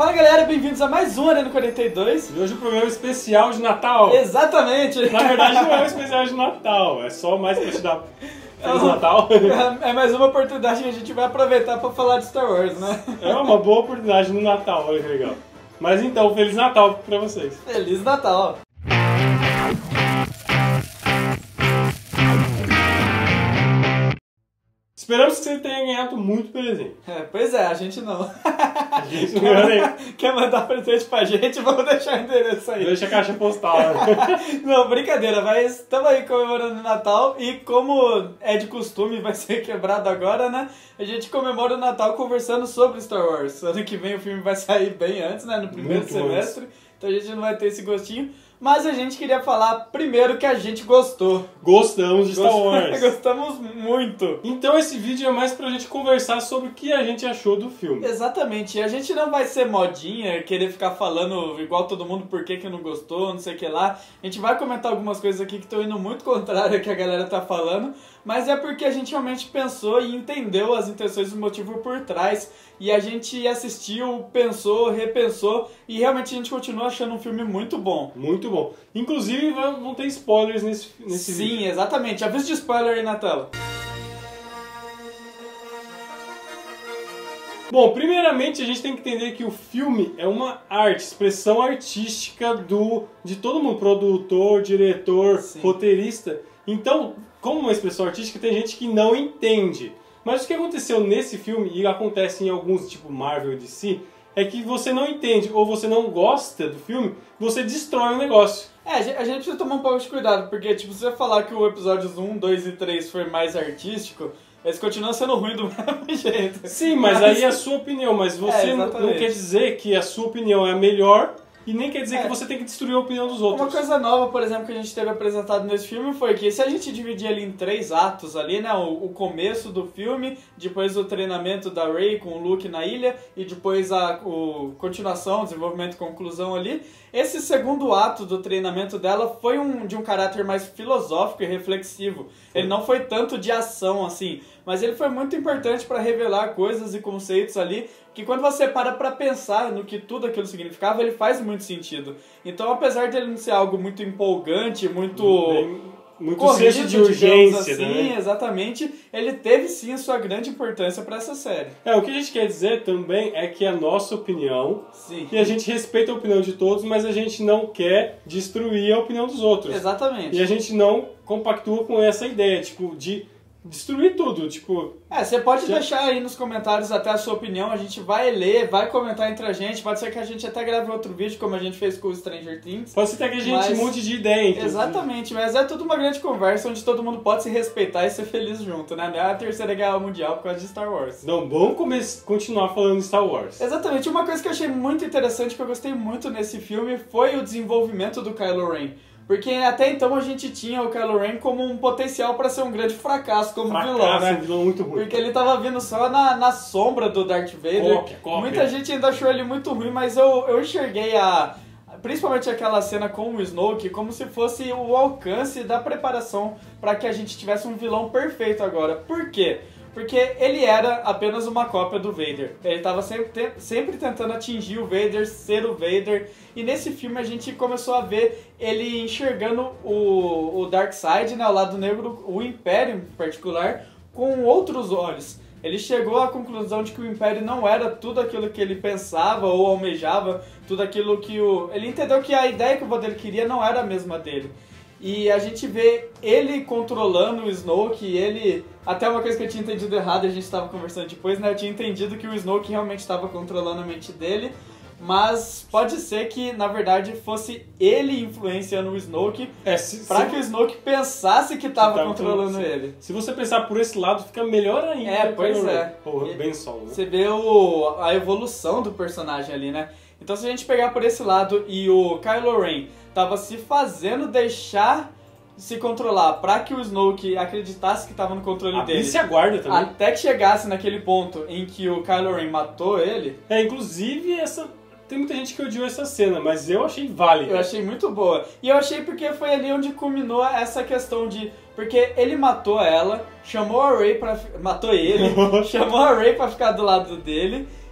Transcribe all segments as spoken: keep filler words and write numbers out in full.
Fala galera, bem-vindos a mais um Arena quarenta e dois. E hoje o programa é especial de Natal. Exatamente. Na verdade não é um especial de Natal, é só mais pra te dar Feliz Natal. É mais uma oportunidade que a gente vai aproveitar pra falar de Star Wars, né? É uma boa oportunidade no Natal, olha que legal. Mas então, Feliz Natal pra vocês. Feliz Natal. Esperamos que você tenha ganhado muito presente. É, pois é, a gente não. A gente não ganhou nem. Quer mandar presente pra gente? Vamos deixar o endereço aí. Deixa a caixa postal. Né? Não, brincadeira, mas estamos aí comemorando o Natal e como é de costume, vai ser quebrado agora, né? A gente comemora o Natal conversando sobre Star Wars. Ano que vem o filme vai sair bem antes, né? No primeiro Muito semestre. Antes. Então a gente não vai ter esse gostinho. Mas a gente queria falar primeiro que a gente gostou. Gostamos de Star Wars. Gostamos muito. Então esse vídeo é mais pra gente conversar sobre o que a gente achou do filme. Exatamente. E a gente não vai ser modinha, querer ficar falando igual todo mundo por que que não gostou, não sei o que lá. A gente vai comentar algumas coisas aqui que estão indo muito contrário ao que a galera tá falando. Mas é porque a gente realmente pensou e entendeu as intenções e o motivo por trás. E a gente assistiu, pensou, repensou e realmente a gente continua achando um filme muito bom. Muito bom. Inclusive vão ter spoilers nesse, nesse Sim, vídeo. Sim, exatamente. Aviso de spoiler aí na tela. Bom, primeiramente a gente tem que entender que o filme é uma arte, expressão artística do, de todo mundo, produtor, diretor, Sim. roteirista. Então, como uma expressão artística, tem gente que não entende. Mas o que aconteceu nesse filme, e acontece em alguns, tipo Marvel e D C, é que você não entende ou você não gosta do filme, você destrói o negócio. É, a gente precisa tomar um pouco de cuidado, porque tipo, se você falar que o episódios um, dois e três foi mais artístico, eles continuam sendo ruins do mesmo jeito. Sim, mas, mas... aí é a sua opinião, mas você é, não quer dizer que a sua opinião é a melhor e nem quer dizer é. que você tem que destruir a opinião dos outros. Uma coisa nova, por exemplo, que a gente teve apresentado nesse filme foi que se a gente dividir ali em três atos ali, né, o, o começo do filme, depois o treinamento da Rey com o Luke na ilha e depois a o, continuação, desenvolvimento e conclusão ali, esse segundo ato do treinamento dela foi um, de um caráter mais filosófico e reflexivo. Ele não foi tanto de ação assim, mas ele foi muito importante para revelar coisas e conceitos ali que quando você para pra pensar no que tudo aquilo significava, ele faz muito sentido. Então, apesar de ele não ser algo muito empolgante, muito... Bem... Muito senso de urgência, assim, né? Exatamente. Ele teve sim a sua grande importância para essa série. É, o que a gente quer dizer também é que a nossa opinião, sim. e a gente respeita a opinião de todos, mas a gente não quer destruir a opinião dos outros. Exatamente. E a gente não compactua com essa ideia, tipo, de destruir tudo, tipo... É, você pode já... deixar aí nos comentários até a sua opinião, a gente vai ler, vai comentar entre a gente, pode ser que a gente até grave outro vídeo, como a gente fez com o Stranger Things. Pode ser até que a gente mas... monte de ideia. Então. Exatamente, mas é tudo uma grande conversa onde todo mundo pode se respeitar e ser feliz junto, né? Não é a terceira guerra mundial por causa de Star Wars. Não, vamos come- continuar falando de Star Wars. Exatamente, uma coisa que eu achei muito interessante, que eu gostei muito nesse filme, foi o desenvolvimento do Kylo Ren. Porque até então a gente tinha o Kylo Ren como um potencial para ser um grande fracasso como fracasso, vilão, né? Um vilão muito ruim. Porque ele tava vindo só na, na sombra do Darth Vader. Cópia, cópia. Muita gente ainda achou ele muito ruim, mas eu, eu enxerguei a... principalmente aquela cena com o Snoke como se fosse o alcance da preparação para que a gente tivesse um vilão perfeito agora. Por quê? Porque ele era apenas uma cópia do Vader. Ele estava sempre, sempre tentando atingir o Vader, ser o Vader. E nesse filme a gente começou a ver ele enxergando o, o Darkseid, né, o lado negro, o Império em particular, com outros olhos. Ele chegou à conclusão de que o Império não era tudo aquilo que ele pensava ou almejava, tudo aquilo que o... Ele entendeu que a ideia que o vô dele queria não era a mesma dele. E a gente vê ele controlando o Snoke, e ele... Até uma coisa que eu tinha entendido errado, a gente estava conversando depois, né? Eu tinha entendido que o Snoke realmente estava controlando a mente dele, mas pode ser que, na verdade, fosse ele influenciando o Snoke é, se, pra se... que o Snoke pensasse que estava controlando se, ele. Se você pensar por esse lado, fica melhor ainda. É, pois é. Porra, bem solo, né? Você vê o, a evolução do personagem ali, né? Então se a gente pegar por esse lado e o Kylo Ren tava se fazendo deixar se controlar pra que o Snoke acreditasse que tava no controle a dele. Se aguarda também. Até que chegasse naquele ponto em que o Kylo Ren matou ele. É, inclusive essa... Tem muita gente que odiou essa cena, mas eu achei válida. Eu achei muito boa. E eu achei porque foi ali onde culminou essa questão de... Porque ele matou ela, chamou a Rey pra... Matou ele, chamou a Rey pra ficar do lado dele...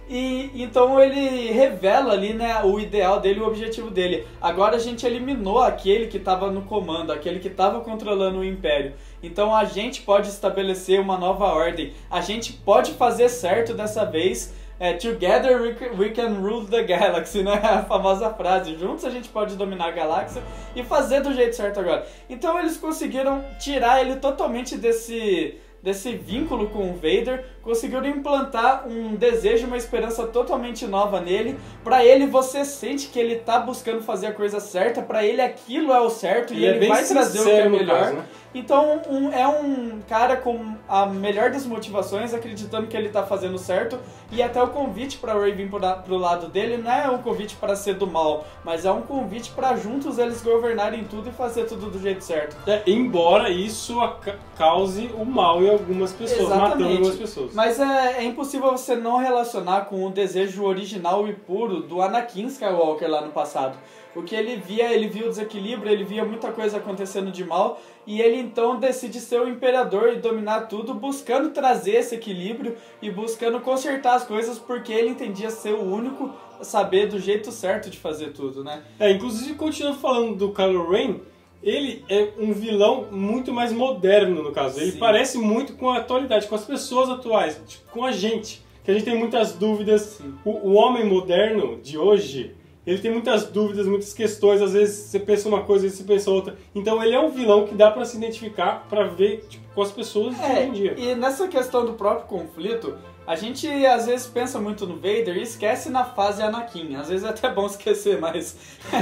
E então ele revela ali, né, o ideal dele, o objetivo dele. Agora a gente eliminou aquele que estava no comando, aquele que estava controlando o Império. Então a gente pode estabelecer uma nova ordem. A gente pode fazer certo dessa vez. É, Together we can, we can rule the galaxy, né? A famosa frase. Juntos a gente pode dominar a galáxia e fazer do jeito certo agora. Então eles conseguiram tirar ele totalmente desse... desse vínculo com o Vader, conseguiram implantar um desejo, uma esperança totalmente nova nele. Pra ele, você sente que ele tá buscando fazer a coisa certa, pra ele aquilo é o certo e, e ele é vai trazer o que é melhor. Caso, né? Então um, é um cara com a melhor das motivações, acreditando que ele tá fazendo certo, e até o convite pra Rey vir pro, pro lado dele não é um convite para ser do mal, mas é um convite pra juntos eles governarem tudo e fazer tudo do jeito certo. É, embora isso cause o mal em algumas pessoas, exatamente, matando algumas pessoas. Mas é, é impossível você não relacionar com o desejo original e puro do Anakin Skywalker lá no passado. O que ele via, ele via o desequilíbrio, ele via muita coisa acontecendo de mal, e ele então decide ser o imperador e dominar tudo, buscando trazer esse equilíbrio e buscando consertar as coisas, porque ele entendia ser o único a saber do jeito certo de fazer tudo, né? É, inclusive, continuando falando do Kylo Ren, ele é um vilão muito mais moderno, no caso. Ele Sim. parece muito com a atualidade, com as pessoas atuais, tipo, com a gente. Que a gente tem muitas dúvidas. O, o homem moderno de hoje, ele tem muitas dúvidas, muitas questões. Às vezes você pensa uma coisa, às vezes você pensa outra. Então ele é um vilão que dá pra se identificar, pra ver tipo, com as pessoas de é, hoje em dia. E nessa questão do próprio conflito, a gente às vezes pensa muito no Vader e esquece na fase Anakin. Às vezes é até bom esquecer, mas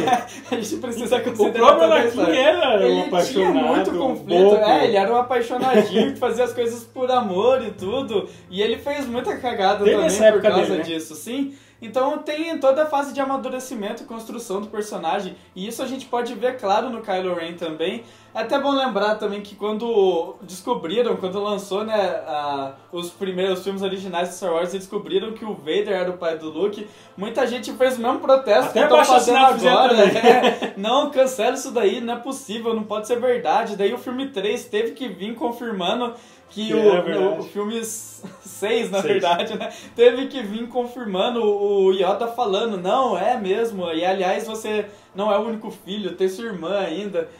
a gente precisa considerar. O próprio Anakin era ele um apaixonado. Tinha muito conflito. Bobo. É, ele era um apaixonadinho que fazia as coisas por amor e tudo. E ele fez muita cagada Teve também por causa dele, né? disso, sim. Então tem toda a fase de amadurecimento e construção do personagem, e isso a gente pode ver claro no Kylo Ren também. É até bom lembrar também que quando descobriram, quando lançou, né, a, os primeiros filmes originais de Star Wars, e descobriram que o Vader era o pai do Luke, muita gente fez o mesmo protesto até que estão fazendo agora. É, não, cancela isso daí, não é possível, não pode ser verdade. Daí o filme três teve que vir confirmando que, que o, o, o filme seis, na seis. verdade, né, teve que vir confirmando o Yoda falando, não, é mesmo, e aliás você não é o único filho, tem sua irmã ainda.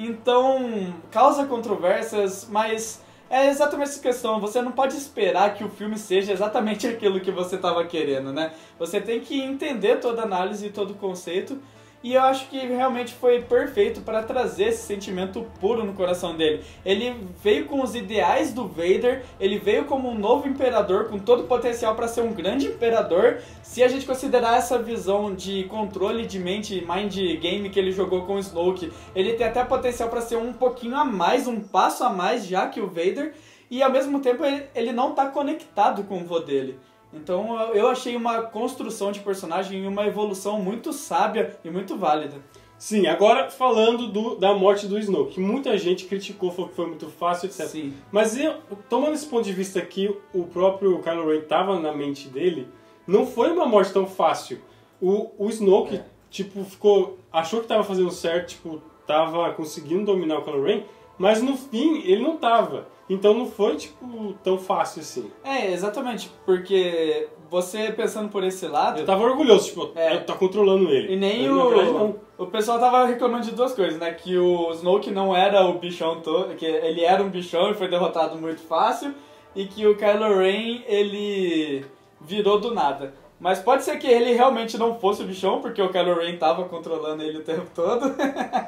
Então, causa controvérsias, mas é exatamente essa questão, você não pode esperar que o filme seja exatamente aquilo que você estava querendo, né? Você tem que entender toda a análise e todo o conceito. E eu acho que realmente foi perfeito para trazer esse sentimento puro no coração dele. Ele veio com os ideais do Vader, ele veio como um novo imperador, com todo o potencial para ser um grande imperador. Se a gente considerar essa visão de controle de mente, mind game que ele jogou com o Snoke, ele tem até potencial para ser um pouquinho a mais, um passo a mais já que o Vader. E ao mesmo tempo ele, ele não está conectado com o vô dele. Então eu achei uma construção de personagem e uma evolução muito sábia e muito válida. Sim, agora falando do, da morte do Snoke, que muita gente criticou, falou que foi muito fácil, etcétera. Sim. Mas eu, tomando esse ponto de vista que o próprio Kylo Ren estava na mente dele, não foi uma morte tão fácil. O, o Snoke, é. tipo, ficou, achou que estava fazendo certo, tipo, estava conseguindo dominar o Kylo Ren, mas no fim ele não estava. Então não foi, tipo, tão fácil assim. É, exatamente, porque você pensando por esse lado... Eu tava orgulhoso, tipo, é, eu tô controlando ele. E nem o... Verdade, não. O pessoal tava reclamando de duas coisas, né? Que o Snoke não era o bichão todo, que ele era um bichão e foi derrotado muito fácil, e que o Kylo Ren, ele virou do nada. Mas pode ser que ele realmente não fosse o bichão, porque o Kylo Ren tava controlando ele o tempo todo,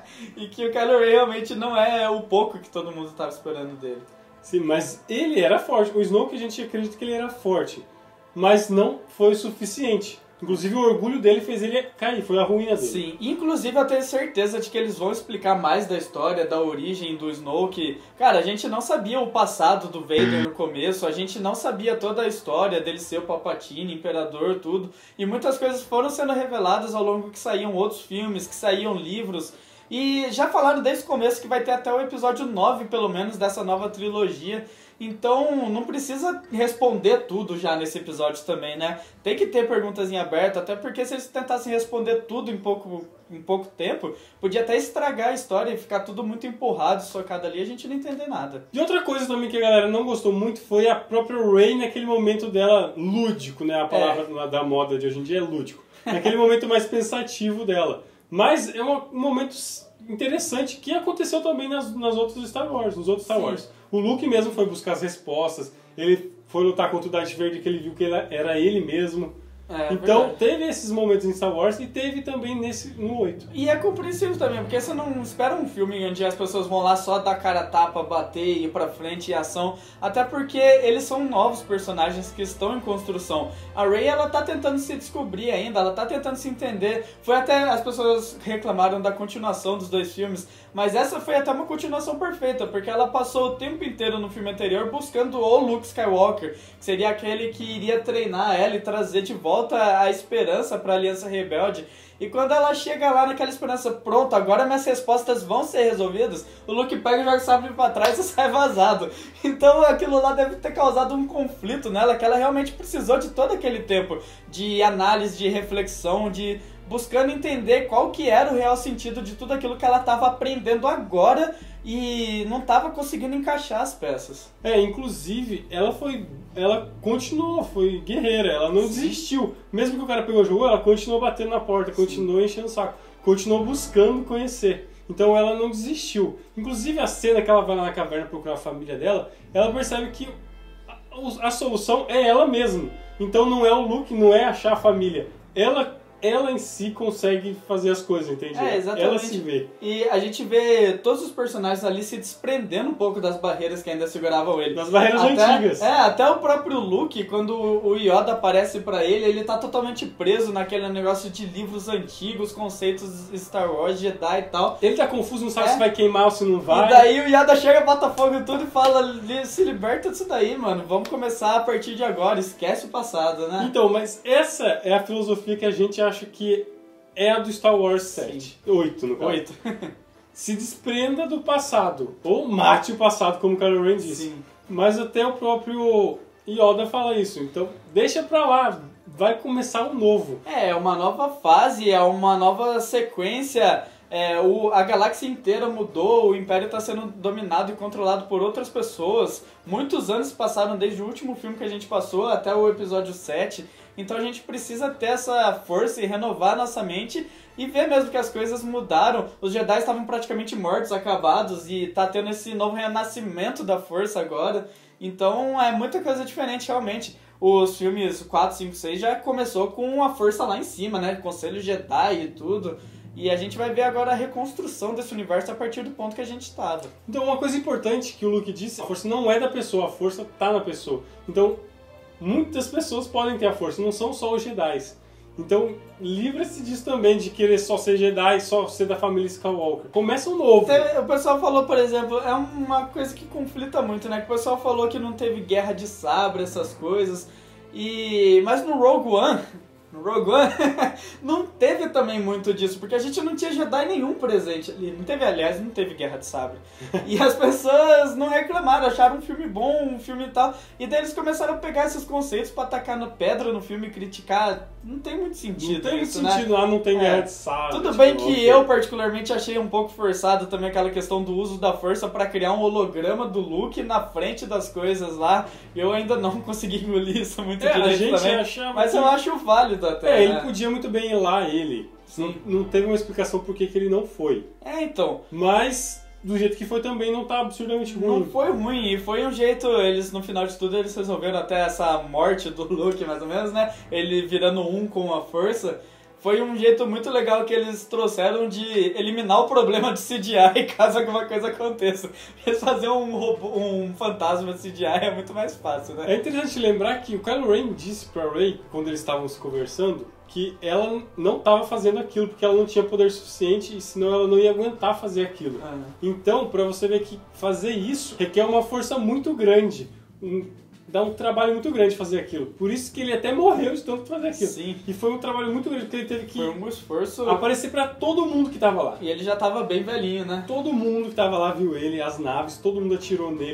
e que o Kylo Ren realmente não é o pouco que todo mundo tava esperando dele. Sim, mas ele era forte. O Snoke a gente acredita que ele era forte, mas não foi o suficiente. Inclusive o orgulho dele fez ele cair, foi a ruína dele. Sim, inclusive eu tenho certeza de que eles vão explicar mais da história, da origem do Snoke. Cara, a gente não sabia o passado do Vader no começo, a gente não sabia toda a história dele ser o Palpatine, Imperador, tudo. E muitas coisas foram sendo reveladas ao longo que saíam outros filmes, que saíam livros. E já falaram desde o começo que vai ter até o episódio nove, pelo menos, dessa nova trilogia. Então não precisa responder tudo já nesse episódio também, né? Tem que ter perguntas em aberto, até porque se eles tentassem responder tudo em pouco, em pouco tempo, podia até estragar a história e ficar tudo muito empurrado, socado ali, e a gente não entender nada. E outra coisa também que a galera não gostou muito foi a própria Rey naquele momento dela lúdico, né? A palavra é. da moda de hoje em dia é lúdico. Naquele momento mais pensativo dela. Mas é um momento interessante que aconteceu também nas, nas outras Star Wars, nos outros Star Sim. Wars. O Luke mesmo foi buscar as respostas, ele foi lutar contra o Darth Vader que ele viu que ele era ele mesmo. É, então verdade. Teve esses momentos em Star Wars e teve também nesse, no oito. E é compreensível também, porque você não espera um filme onde as pessoas vão lá só dar cara a tapa, bater, ir pra frente e ação, até porque eles são novos personagens que estão em construção. A Rey, ela tá tentando se descobrir ainda, ela tá tentando se entender. Foi até, as pessoas reclamaram da continuação dos dois filmes, mas essa foi até uma continuação perfeita, porque ela passou o tempo inteiro no filme anterior buscando o Luke Skywalker, que seria aquele que iria treinar ela e trazer de volta a esperança para a Aliança Rebelde. E quando ela chega lá naquela esperança, pronto, agora minhas respostas vão ser resolvidas, o Luke pega e joga o sabre pra trás e sai vazado. Então aquilo lá deve ter causado um conflito nela, que ela realmente precisou de todo aquele tempo de análise, de reflexão, de buscando entender qual que era o real sentido de tudo aquilo que ela estava aprendendo agora e não estava conseguindo encaixar as peças. É, inclusive, ela foi... Ela continuou, foi guerreira, ela não Sim. desistiu. Mesmo que o cara pegou o jogo, ela continuou batendo na porta, continuou Sim. enchendo o saco, continuou buscando conhecer. Então ela não desistiu. Inclusive a cena que ela vai lá na caverna procurar a família dela, ela percebe que a, a solução é ela mesma. Então não é o Luke, não é achar a família. Ela... ela em si consegue fazer as coisas, entende? É, exatamente. Ela se vê. E a gente vê todos os personagens ali se desprendendo um pouco das barreiras que ainda seguravam ele. Das barreiras até, antigas. É, até o próprio Luke, quando o Yoda aparece pra ele, ele tá totalmente preso naquele negócio de livros antigos, conceitos Star Wars, Jedi e tal. Ele tá confuso, não sabe é. se vai queimar ou se não vai. E daí o Yoda chega, bota fogo em tudo e fala, se liberta disso daí, mano. Vamos começar a partir de agora, esquece o passado, né? Então, mas essa é a filosofia que a gente acho que é a do Star Wars sete. oito, no caso. oito. Se desprenda do passado. Ou mate o passado, como o Kylo Ren disse. Sim. Mas até o próprio Yoda fala isso. Então, deixa pra lá. Vai começar um novo. É, uma nova fase, é uma nova sequência. É, o, a galáxia inteira mudou, o Império está sendo dominado e controlado por outras pessoas. Muitos anos passaram desde o último filme que a gente passou até o episódio sete. Então a gente precisa ter essa força e renovar nossa mente e ver mesmo que as coisas mudaram. Os Jedi estavam praticamente mortos, acabados, e tá tendo esse novo renascimento da força agora. Então é muita coisa diferente realmente. Os filmes quatro, cinco, seis já começou com a força lá em cima, né? Conselho Jedi e tudo. E a gente vai ver agora a reconstrução desse universo a partir do ponto que a gente estava. Então uma coisa importante que o Luke disse, a força não é da pessoa, a força tá na pessoa. Então muitas pessoas podem ter a força, não são só os Jedi. Então livra-se disso também, de querer só ser Jedi, só ser da família Skywalker. Começa um novo. O pessoal falou, por exemplo, é uma coisa que conflita muito, né? Que o pessoal falou que não teve guerra de sabre, essas coisas. E mas no Rogue One... No Rogue One, não teve também muito disso, porque a gente não tinha Jedi nenhum presente ali. Não teve, aliás, não teve Guerra de Sabre. E as pessoas não reclamaram, acharam um filme bom, um filme e tal. E daí eles começaram a pegar esses conceitos pra atacar na pedra no filme e criticar. Não tem muito sentido. Não tem isso, muito sentido, né? lá não tem é. Guerra de Sabre. Tudo tipo, bem que okay. eu, particularmente, achei um pouco forçado também aquela questão do uso da força pra criar um holograma do Luke na frente das coisas lá. Eu ainda não consegui engolir isso muito é, direito a gente também. Achava mas que... eu acho válido até. É, né? ele podia muito bem ir lá, ele. Não, não teve uma explicação por que que ele não foi. É, então. Mas, do jeito que foi também, não tá absurdamente ruim. Não foi ruim, e foi um jeito, eles, no final de tudo, eles resolveram até essa morte do Luke, mais ou menos, né? Ele virando um com a força. Foi um jeito muito legal que eles trouxeram de eliminar o problema de C G I caso alguma coisa aconteça. Eles fazer um, robô, um fantasma de C G I é muito mais fácil, né? É interessante lembrar que o Kylo Ren disse pra Rey, quando eles estavam se conversando, que ela não estava fazendo aquilo porque ela não tinha poder suficiente e senão ela não ia aguentar fazer aquilo. Ah. Então, pra você ver que fazer isso requer uma força muito grande. Um, dá um trabalho muito grande fazer aquilo. Por isso que ele até morreu de tanto fazer aquilo. Sim. E foi um trabalho muito grande, porque ele teve que foi um esforço... aparecer pra todo mundo que tava lá. E ele já tava bem velhinho, né? Todo mundo que tava lá viu ele, as naves, todo mundo atirou nele.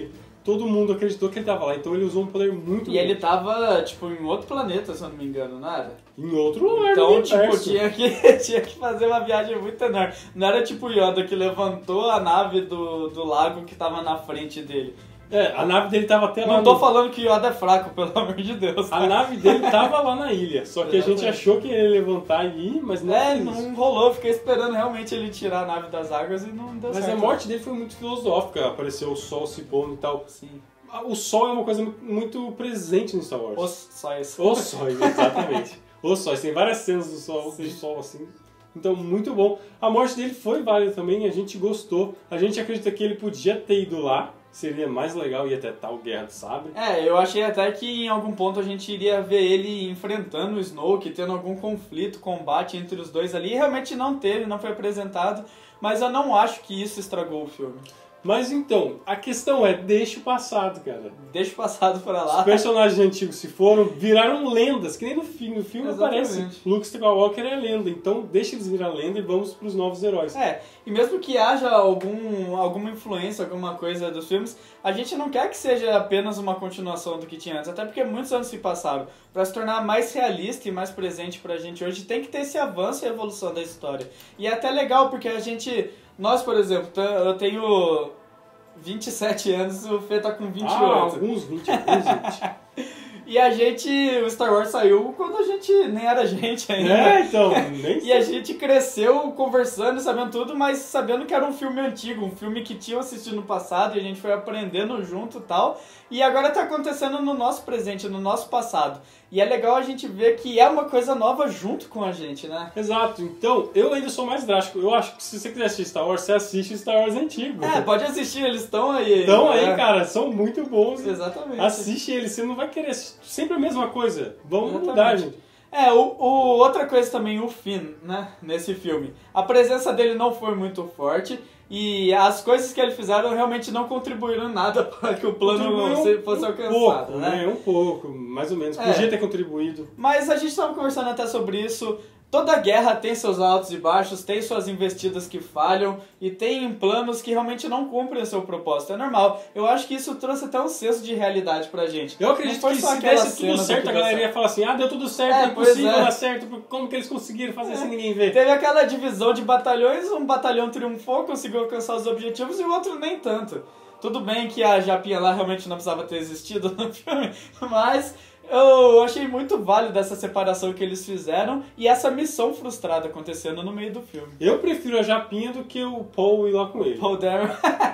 todo mundo acreditou que ele tava lá. Então ele usou um poder muito E ele tava, tipo, em outro planeta, se eu não me engano, não era? Em outro lugar. Então, tipo, tinha que, tinha que fazer uma viagem muito enorme. Não era tipo o Yoda que levantou a nave do, do lago que tava na frente dele. É, a nave dele tava até lá. Não tô no... falando que o Yoda é fraco, pelo amor de Deus. A nave dele tava lá na ilha, só que Exatamente. a gente achou que ele ia levantar e ir, mas não É, fez não isso. rolou, fiquei esperando realmente ele tirar a nave das águas e não deu Mas certo. a morte dele foi muito filosófica, apareceu o sol se pondo e tal. Sim. O sol é uma coisa muito presente no Star Wars. Os sóis. Os sóis, exatamente. Os sóis, tem várias cenas do sol, do sol assim. Então, muito bom. A morte dele foi válida também, a gente gostou. A gente acredita que ele podia ter ido lá, seria mais legal, ia ter tal Guerra do Sabre. É, eu achei até que em algum ponto a gente iria ver ele enfrentando o Snoke, tendo algum conflito, combate entre os dois ali. E realmente não teve, não foi apresentado, mas eu não acho que isso estragou o filme. Mas então, a questão é, deixa o passado, cara. Deixa o passado pra lá. Os personagens antigos se foram, viraram lendas, que nem no filme. No filme Exatamente. aparece Luke Skywalker é lenda, então deixa eles virar lenda e vamos pros novos heróis. É, e mesmo que haja algum, alguma influência, alguma coisa dos filmes, a gente não quer que seja apenas uma continuação do que tinha antes, até porque muitos anos se passaram. Pra se tornar mais realista e mais presente pra gente hoje, tem que ter esse avanço e evolução da história. E é até legal, porque a gente... Nós, por exemplo, eu tenho vinte e sete anos, o Fê tá com vinte e oito. Ah, alguns vinte, alguns vinte. E a gente, o Star Wars saiu quando a gente nem era gente ainda. É, então, nem E a gente cresceu conversando, sabendo tudo, mas sabendo que era um filme antigo, um filme que tinham assistido no passado e a gente foi aprendendo junto e tal. E agora tá acontecendo no nosso presente, no nosso passado. E é legal a gente ver que é uma coisa nova junto com a gente, né? Exato, então eu ainda sou mais drástico. Eu acho que se você quiser assistir Star Wars, você assiste Star Wars antigo. É, pode assistir, eles estão aí. Então né? aí, cara, são muito bons. Exatamente. Assiste eles, você não vai querer assistir sempre a mesma coisa. Vamos Exatamente. mudar, gente. É, o, o, outra coisa também, o Finn, né, nesse filme. A presença dele não foi muito forte e as coisas que ele fizeram realmente não contribuíram nada para que o plano Contribuiu fosse um alcançado, pouco, né? Um pouco, mais ou menos. É. Podia ter contribuído. Mas a gente estava conversando até sobre isso. Toda guerra tem seus altos e baixos, tem suas investidas que falham e tem planos que realmente não cumprem o seu propósito. É normal. Eu acho que isso trouxe até um senso de realidade pra gente. Eu acredito que se desse tudo certo, a galera ia falar assim, ah, deu tudo certo, É, é pois impossível é. dar certo, como que eles conseguiram fazer É. sem ninguém ver? Teve aquela divisão de batalhões, um batalhão triunfou, conseguiu alcançar os objetivos e o outro nem tanto. Tudo bem que a Japinha lá realmente não precisava ter existido no filme, mas eu achei muito válido essa separação que eles fizeram e essa missão frustrada acontecendo no meio do filme. Eu prefiro a Japinha do que o Paul ir lá com ele. Paul Dameron.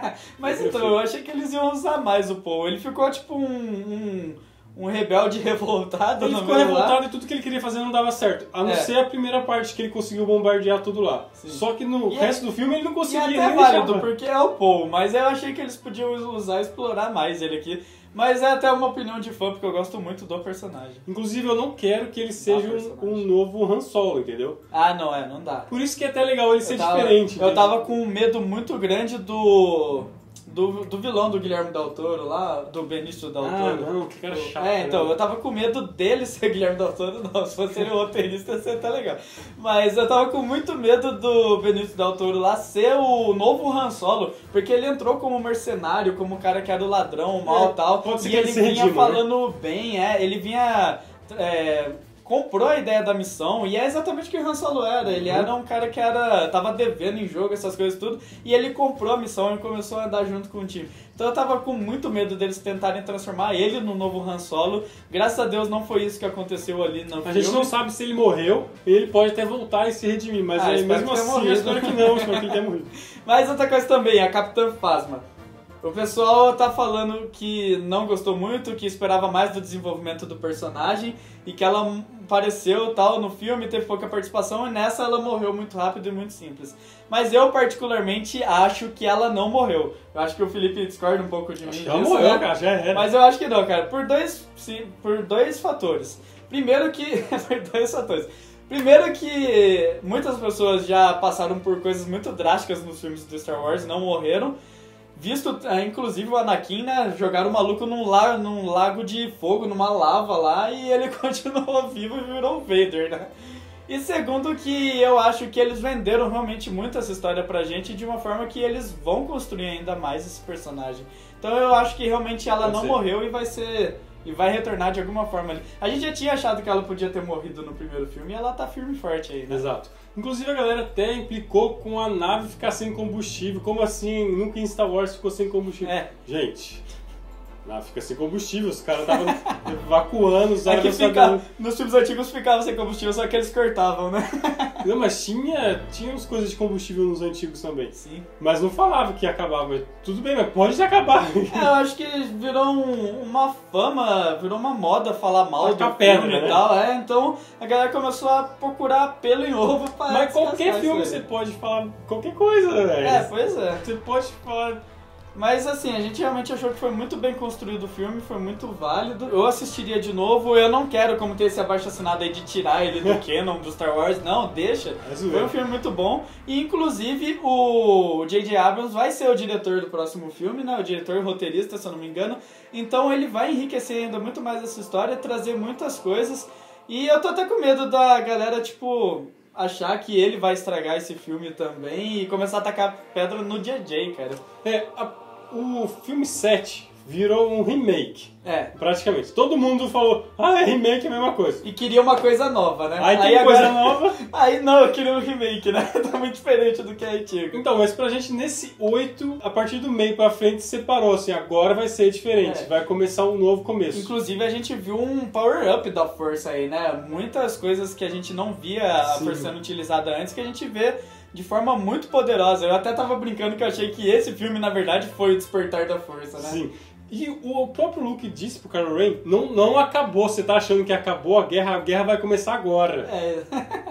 Mas Eu então, prefiro. eu achei que eles iam usar mais o Paul. Ele ficou tipo um, um, um rebelde revoltado Ele no ficou meio revoltado lá. e tudo que ele queria fazer não dava certo. A não É. ser a primeira parte que ele conseguiu bombardear tudo lá. Sim. Só que no E é- resto do filme ele não E conseguia. é até nem válido, deixava. porque é o Paul, mas eu achei que eles podiam usar e explorar mais ele aqui. Mas é até uma opinião de fã, porque eu gosto muito do personagem. Inclusive eu não quero que ele seja um, personagem. um novo Han Solo, entendeu? Ah, não, é, não dá. Por isso que é até legal ele ser Eu tava- diferente. Eu entendeu? tava com um medo muito grande do... Do, do vilão do Guilherme Del Toro lá, do Benício Del Toro. Ah, não, que cara O- chato. É, então, né? eu tava com medo dele ser Guilherme Del Toro, não, se fosse ele o roteirista ia ser até legal. Mas eu tava com muito medo do Benício Del Toro lá ser o novo Han Solo, porque ele entrou como mercenário, como o cara que era o ladrão, o mal É, e tal, pode ser e que ele ele se vinha redima, né? falando bem, é, ele vinha... é, comprou a ideia da missão e é exatamente o que o Han Solo era. Ele Uhum. era um cara que era tava devendo em jogo, essas coisas tudo, e ele comprou a missão e começou a andar junto com o time. Então eu tava com muito medo deles tentarem transformar ele no novo Han Solo. Graças a Deus não foi isso que aconteceu ali no A filme. gente não sabe se ele morreu, ele pode até voltar e se redimir, mas Ah, aí, espero mesmo que tenha assim eu morrido. espero que não, espero que ele tenha morrido. Mas outra coisa também, a Capitã Phasma. O pessoal tá falando que não gostou muito, que esperava mais do desenvolvimento do personagem e que ela apareceu tal no filme, teve pouca participação e nessa ela morreu muito rápido e muito simples. Mas eu particularmente acho que ela não morreu. Eu acho que o Felipe discorda um pouco de mim Acho que disso, ela morreu, né? cara, já era. Mas eu acho que não, cara, por dois, sim, por dois fatores. Primeiro que... por dois fatores. Primeiro que muitas pessoas já passaram por coisas muito drásticas nos filmes do Star Wars e não morreram. Visto, é, inclusive, o Anakin, né, jogaram o maluco num, la num lago de fogo, numa lava lá, e ele continuou vivo e virou o Vader, né? E segundo que eu acho que eles venderam realmente muito essa história pra gente de uma forma que eles vão construir ainda mais esse personagem. Então eu acho que realmente ela Pode não ser. morreu e vai ser... E vai retornar de alguma forma ali. A gente já tinha achado que ela podia ter morrido no primeiro filme e ela tá firme e forte aí, né? Exato. Inclusive a galera até implicou com a nave ficar sem combustível. Como assim? Nunca em Star Wars ficou sem combustível. É. Gente, a nave fica sem combustível. Os caras estavam evacuando os É que aeronaves. fica, nos filmes antigos ficava sem combustível, só que eles cortavam, né? Não, mas tinha, tinha umas coisas de combustível nos antigos também. Sim. Mas não falava que ia acabar. Mas tudo bem, mas pode acabar. É, eu acho que virou um- uma fama, virou uma moda falar mal Tacar do pedra, filme né? e tal. É, então a galera começou a procurar pelo em ovo pra Mas qualquer descascar filme isso você aí. pode falar qualquer coisa, velho. É, pois é. Você pode falar... Mas assim, a gente realmente achou que foi muito bem construído o filme, foi muito válido. Eu assistiria de novo, eu não quero, como ter esse abaixo-assinado aí de tirar ele do canon do Star Wars, não, deixa. É Foi zoeira. um filme muito bom. E inclusive o J J Abrams vai ser o diretor do próximo filme, né? O diretor e roteirista, se eu não me engano. Então ele vai enriquecer ainda muito mais essa história, trazer muitas coisas. E eu tô até com medo da galera, tipo, achar que ele vai estragar esse filme também e começar a tacar pedra no J J, cara. É, a- o filme sete virou um remake, É. praticamente. Todo mundo falou, ah, é remake, é a mesma coisa. E queria uma coisa nova, né? Aí tem coisa agora- nova. Aí não, eu queria um remake, né? Tá muito diferente do que é antigo. Então, mas pra gente, nesse oito, a partir do meio pra frente, separou, assim, agora vai ser diferente. É. Vai começar um novo começo. Inclusive, a gente viu um power-up da força aí, né? Muitas coisas que a gente não via a Sim. força sendo utilizada antes, que a gente vê de forma muito poderosa. Eu até tava brincando que eu achei que esse filme, na verdade, foi o despertar da força, né? Sim. E o próprio Luke disse pro Kylo Ren, não, não acabou, você tá achando que acabou a guerra, a guerra vai começar agora. É,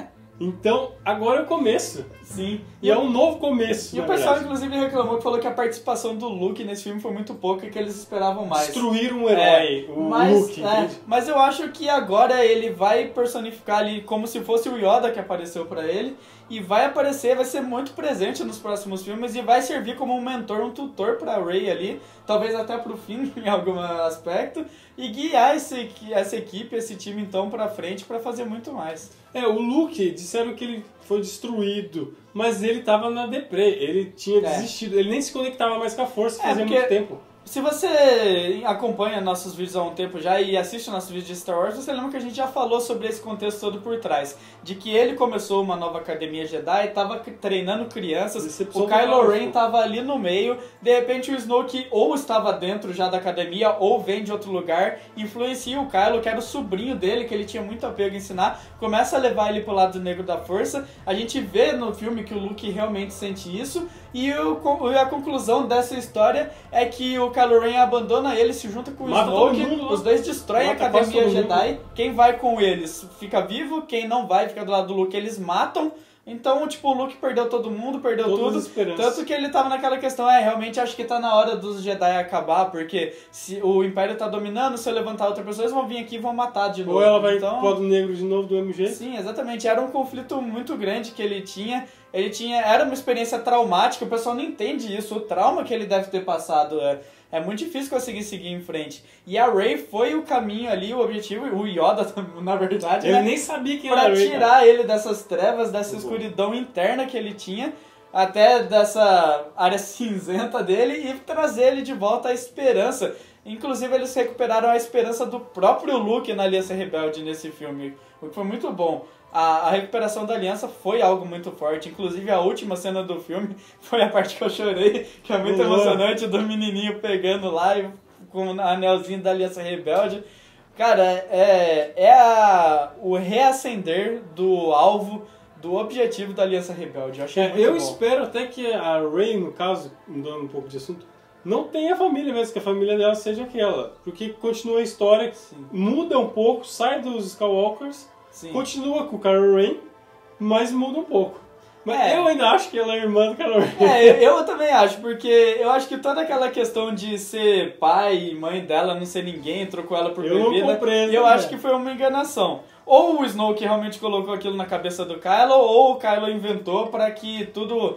Então, agora é o começo. sim. E é um novo começo, E na o pessoal, verdade. inclusive, reclamou que falou que a participação do Luke nesse filme foi muito pouca e que eles esperavam mais. Destruir um herói, É, o mas, Luke, é, entende? mas eu acho que agora ele vai personificar ali como se fosse o Yoda que apareceu pra ele e vai aparecer, vai ser muito presente nos próximos filmes e vai servir como um mentor, um tutor pra Rey ali, talvez até pro fim em algum aspecto, e guiar esse, essa equipe, esse time então pra frente pra fazer muito mais. É, o Luke, disseram que ele foi destruído, mas ele tava na deprê, ele tinha É. desistido, ele nem se conectava mais com a força, É, fazia porque- muito tempo. Se você acompanha nossos vídeos há um tempo já e assiste nossos vídeos de Star Wars, você lembra que a gente já falou sobre esse contexto todo por trás. De que ele começou uma nova academia Jedi, estava treinando crianças, Decepção o Kylo total, Ren pô. estava ali no meio, de repente o Snoke ou estava dentro já da academia ou vem de outro lugar, influencia o Kylo, que era o sobrinho dele, que ele tinha muito apego a ensinar, começa a levar ele pro lado negro da força. A gente vê no filme que o Luke realmente sente isso, e o, a conclusão dessa história é que o Kylo Ren abandona ele, se junta com o Mata todo Snoke, mundo lá. os dois destroem a Mata quase Academia todo mundo. Jedi, quem vai com eles fica vivo, quem não vai fica do lado do Luke, eles matam. Então, tipo, o Luke perdeu todo mundo, perdeu Todas tudo. as esperanças. Tanto que ele tava naquela questão, é, realmente acho que tá na hora dos Jedi acabar, porque se o Império tá dominando, se eu levantar outra pessoa, eles vão vir aqui e vão matar de novo. Ou ela vai então, pro lado negro de novo do mesmo jeito. sim, exatamente. Era um conflito muito grande que ele tinha. Ele tinha. Era uma experiência traumática, o pessoal não entende isso, o trauma que ele deve ter passado. É, é muito difícil conseguir seguir em frente. E a Rey foi o caminho ali, o objetivo, o Yoda, na verdade, Ele né? nem sabia quem Pra era Rey, cara. tirar ele dessas trevas, dessa Muito bom. escuridão interna que ele tinha, até dessa área cinzenta dele, e trazer ele de volta à esperança. Inclusive, eles recuperaram a esperança do próprio Luke na Aliança Rebelde nesse filme, o que foi muito bom. A, a recuperação da aliança foi algo muito forte. Inclusive, a última cena do filme foi a parte que eu chorei, que é muito Uhum. emocionante, do menininho pegando lá e com o anelzinho da Aliança Rebelde. Cara, é, é a, o reacender do alvo, do objetivo da Aliança Rebelde. Eu achei É, muito eu bom. espero até que a Rey, no caso, mudando um pouco de assunto, não tenha família mesmo, que a família dela seja aquela. Porque continua a história, Sim. muda um pouco, sai dos Skywalkers, Sim. continua com o Kylo Ren, mas muda um pouco. Mas É. eu ainda acho que ela é irmã do Kylo Ren. É, eu, eu também acho, porque eu acho que toda aquela questão de ser pai e mãe dela, não ser ninguém, trocou ela por Eu não bebida, compreendo, eu né? acho que foi uma enganação. Ou o Snoke realmente colocou aquilo na cabeça do Kylo, ou o Kylo inventou para que tudo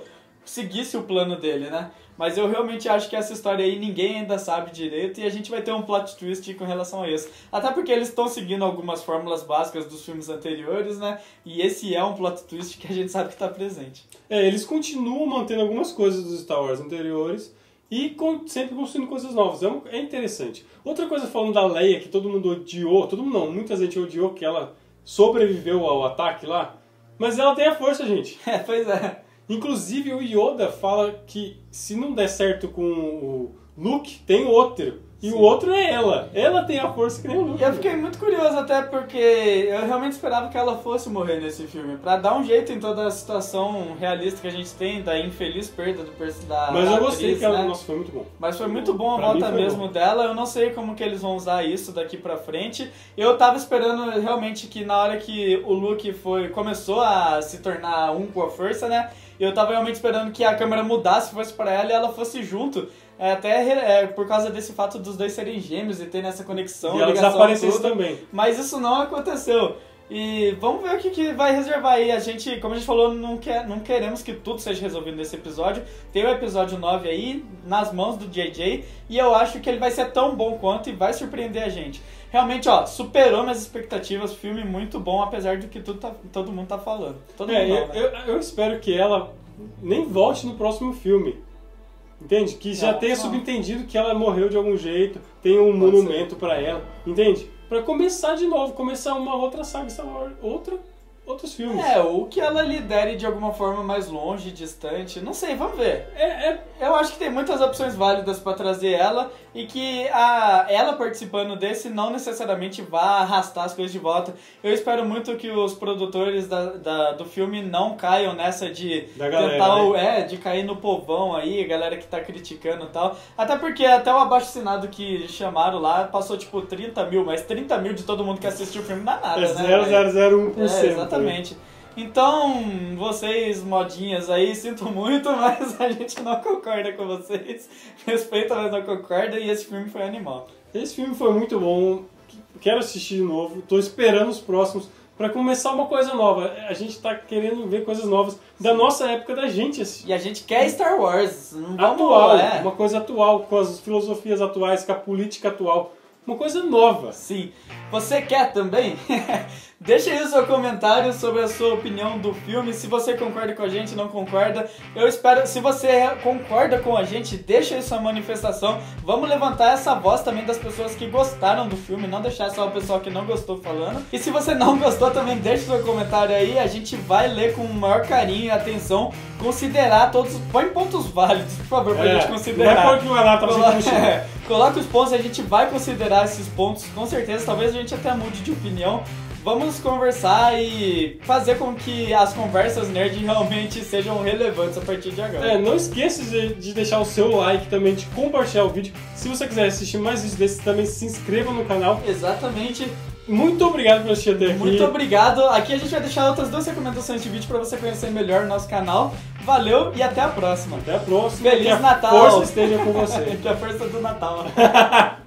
seguisse o plano dele, né? Mas eu realmente acho que essa história aí ninguém ainda sabe direito e a gente vai ter um plot twist com relação a isso. Até porque eles estão seguindo algumas fórmulas básicas dos filmes anteriores, né? E esse é um plot twist que a gente sabe que está presente. É, eles continuam mantendo algumas coisas dos Star Wars anteriores e com, sempre construindo coisas novas. É, um, é interessante. Outra coisa falando da Leia, que todo mundo odiou, todo mundo não, muita gente odiou que ela sobreviveu ao ataque lá, mas ela tem a força, gente. É, pois é. Inclusive o Yoda fala que se não der certo com o Luke, tem outro. E Sim. o outro é ela. Ela tem a força que nem o Luke. E eu fiquei muito curioso até porque eu realmente esperava que ela fosse morrer nesse filme. Pra dar um jeito em toda a situação realista que a gente tem da infeliz perda do personagem. Mas da eu atriz, gostei que ela, né? nossa, foi muito bom. Mas foi muito bom a pra volta mesmo bom. dela. Eu não sei como que eles vão usar isso daqui pra frente. Eu tava esperando realmente que na hora que o Luke foi, começou a se tornar um com a força, né? Eu tava realmente esperando que a câmera mudasse, fosse pra ela e ela fosse junto. É, até é, por causa desse fato dos dois serem gêmeos e ter essa conexão. E ela desaparecesse também. Mas isso não aconteceu. E vamos ver o que, que vai reservar aí. A gente, como a gente falou, não, quer, não queremos que tudo seja resolvido nesse episódio. Tem o episódio nove aí, nas mãos do J J. E eu acho que ele vai ser tão bom quanto e vai surpreender a gente. Realmente, ó, superou minhas expectativas. Filme muito bom, apesar do que tudo tá, todo mundo tá falando. Todo é, mundo não, eu, né? eu, eu espero que ela nem volte no próximo filme. Entende? Que já não, tenha não. subentendido que ela morreu de algum jeito, tem um Pode monumento pra ela. Entende? Pra começar de novo, começar uma outra saga Star Wars, outra, outros filmes. É, ou que ela lidere de alguma forma mais longe, distante. Não sei, vamos ver. É, é, Eu acho que tem muitas opções válidas pra trazer ela e que a, ela participando desse não necessariamente vá arrastar as coisas de volta. Eu espero muito que os produtores da, da, do filme não caiam nessa de Da galera, tentar o, né? é, de cair no povão aí, a galera que tá criticando e tal. Até porque até o abaixo-assinado que chamaram lá passou tipo trinta mil, mas trinta mil de todo mundo que assistiu o filme não dá nada, é né? zero vírgula zero zero um por cento. É, exatamente. Então, vocês modinhas aí, sinto muito, mas a gente não concorda com vocês. Respeita, mas não concorda, e esse filme foi animal. Esse filme foi muito bom, quero assistir de novo, tô esperando os próximos pra começar uma coisa nova. A gente tá querendo ver coisas novas da nossa época da gente. Assim. E a gente quer Star Wars. Não vamos, Atual, é. uma coisa atual, com as filosofias atuais, com a política atual. Uma coisa nova. Sim. Você quer também? Deixa aí o seu comentário sobre a sua opinião do filme, se você concorda com a gente, não concorda. Eu espero, se você concorda com a gente, deixa aí sua manifestação. Vamos levantar essa voz também das pessoas que gostaram do filme, não deixar só o pessoal que não gostou falando. E se você não gostou também, deixa seu comentário aí, a gente vai ler com o maior carinho e atenção, considerar todos, põe pontos válidos, por favor, pra É, gente considerar. Não é porque o Renato tava Coloca, sempre é, coloca os pontos, a gente vai considerar esses pontos, com certeza, talvez a gente até mude de opinião. Vamos conversar e fazer com que as conversas nerd realmente sejam relevantes a partir de agora. É, não esqueça de, de deixar o seu like também, de compartilhar o vídeo. Se você quiser assistir mais vídeos desses, também se inscreva no canal. Exatamente. Muito obrigado por assistir até aqui. Muito obrigado. Aqui a gente vai deixar outras duas recomendações de vídeo para você conhecer melhor o nosso canal. Valeu e até a próxima. Até a próxima. Feliz que a Natal. força esteja com você. Que a força do Natal.